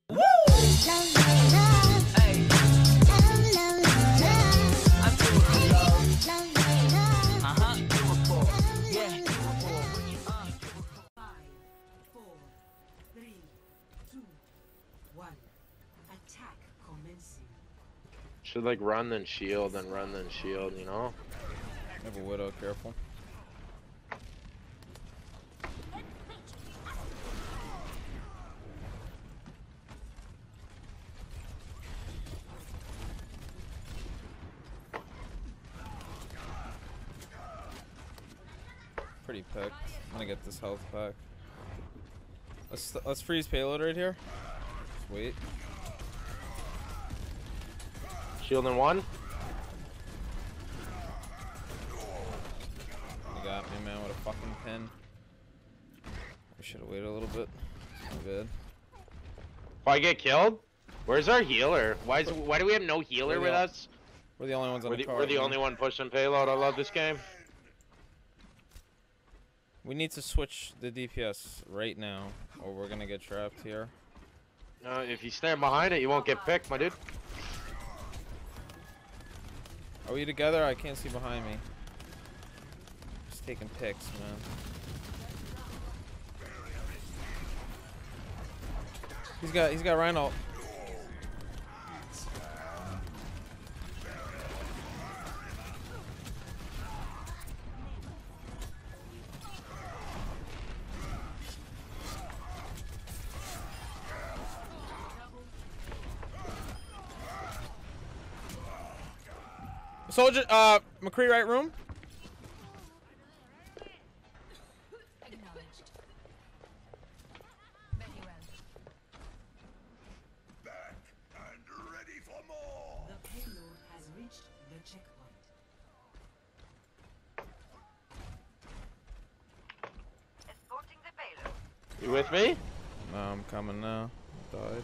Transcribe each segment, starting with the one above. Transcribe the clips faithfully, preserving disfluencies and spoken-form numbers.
Should like run then shield, then run then shield, you know? Have a widow, careful. Pretty picked. I'm gonna get this health back. Let's let's freeze payload right here. Just wait. Shield in one. You got me, man, with a fucking pin. We should have waited a little bit. Not good. If I get killed, where's our healer? Why is why do we have no healer with us? We're the only ones on we're the the, card. We're the only one pushing payload. I love this game. We need to switch the D P S right now, or we're gonna get trapped here. Uh, if you stand behind it, you won't get picked, my dude. Are we together? I can't see behind me. Just taking pics, man. He's got he's got Reinhardt. Soldier, uh, McCree, right room. Acknowledged. Very well. Back and ready for more. The payload has reached the checkpoint. Escorting the payload. You with me? No, I'm coming now. Died.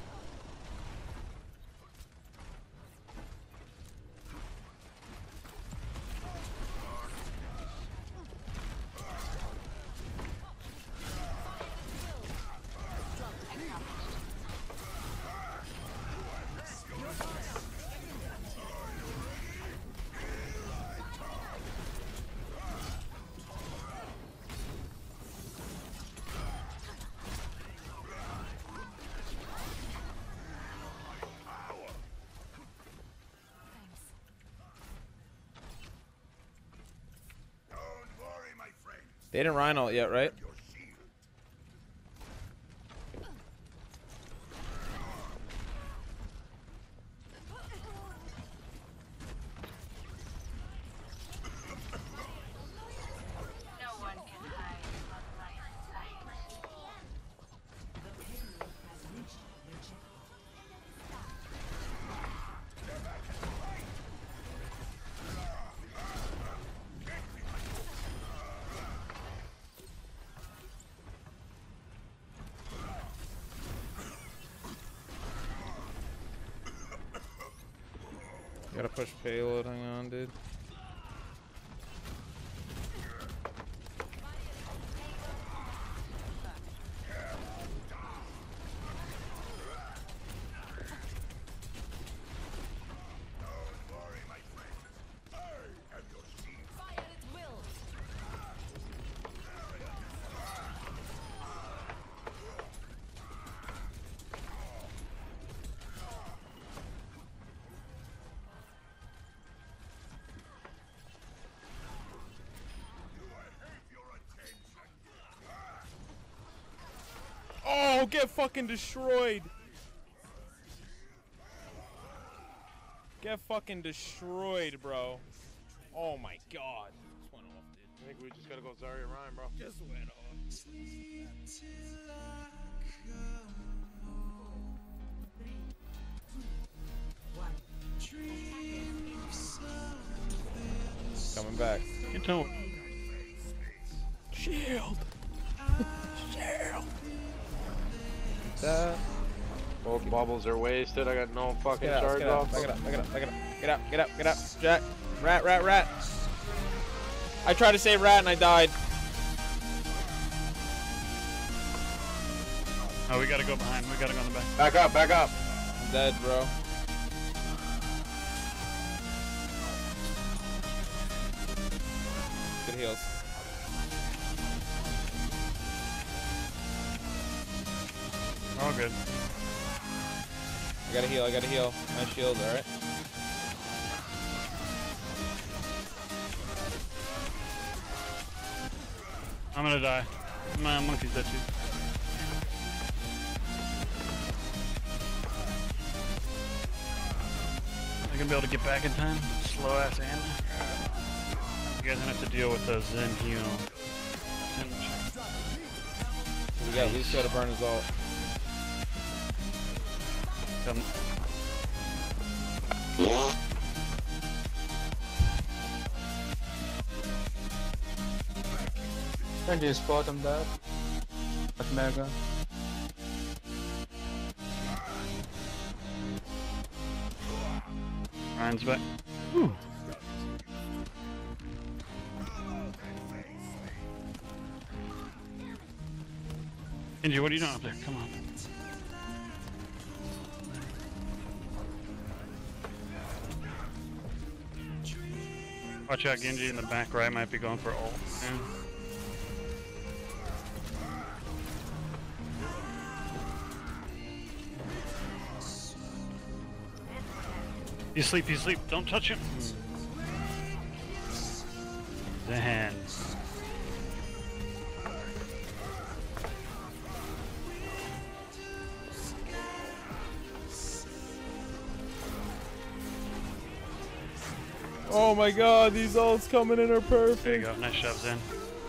They didn't Rhino yet, right? No one can hide from my sight. The payload has reached the checkpoint. Gotta push payload, hang on, dude. Oh, get fucking destroyed. Get fucking destroyed, bro. Oh my god. Just went off, dude. I think we just gotta go Zarya Ryan, bro. Just went off. Coming back. Get to Shield. Shield. That. Both bubbles are wasted. I got no fucking Get out, charge get out, off. back it up, back it up, back it up. Get out, get out, get out. Jack. Rat, rat, rat. I tried to save rat and I died. How we we gotta go behind. We gotta go in the back. Back up, back up. I'm dead, bro. Good heals. All good. I gotta heal, I gotta heal. My shield, alright? I'm gonna die. My monkey's dead too. I'm gonna be able to get back in time. Slow ass Anna. You guys gonna have to deal with the Zen heal. We got Lucio to burn his ult. Come. Can you spot him there? At Mega. Ryan's back. Whew. Genji, what are you doing up there? Come on. Watch out, Genji in the back right might be going for ult. Yeah. You sleep, you sleep. Don't touch him. Zen. Oh my god, these ults coming in are perfect. There you go. Nice shove, Zen.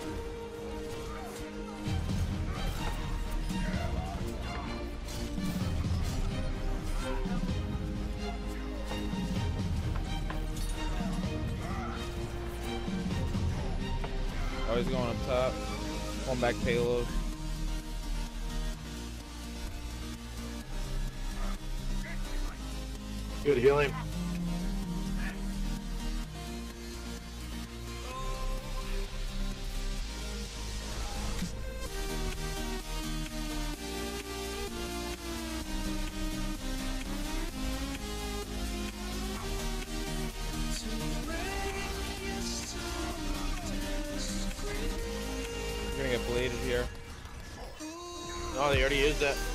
Always going up top. Going back payload. Good healing. You're gonna get bladed here. Oh, they already used it.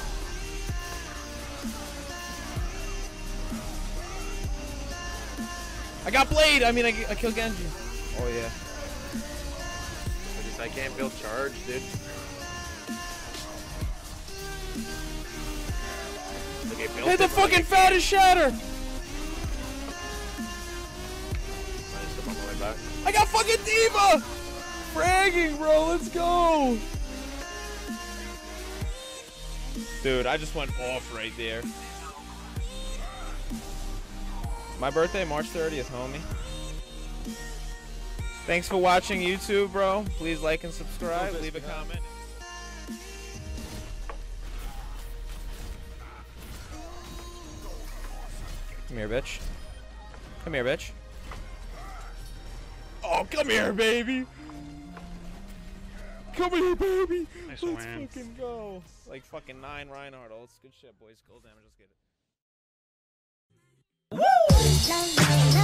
I got blade! I mean, I, I killed Genji. Oh yeah. I just I can't build charge, dude. Like I built Hit the it, but fucking I fattest shatter! Nice, I'm on my way back. I got fucking Diva! Fragging, bro, let's go! Dude, I just went off right there. My birthday, March thirtieth, homie. Thanks for watching YouTube, bro. Please like and subscribe. Leave a comment. Come here, bitch. Come here, bitch. Oh, come here, baby. Come here, baby. Nice Let's win. fucking go. Like fucking nine Reinhardt ults. Good shit, boys. Gold damage. Let's get it. La, la, la.